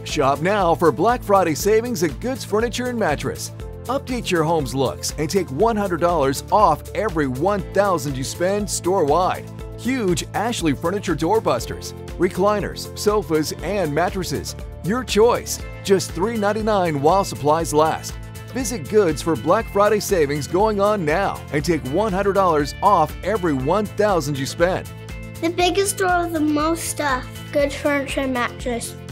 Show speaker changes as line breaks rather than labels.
Shop now for Black Friday savings at Goods Furniture and Mattress. Update your home's looks and take $100 off every $1,000 you spend store-wide. Huge Ashley Furniture doorbusters, recliners, sofas, and mattresses. Your choice. Just $3.99 while supplies last. Visit Goods for Black Friday savings going on now and take $100 off every $1,000 you spend.
The biggest store with the most stuff. Good Furniture and Mattress.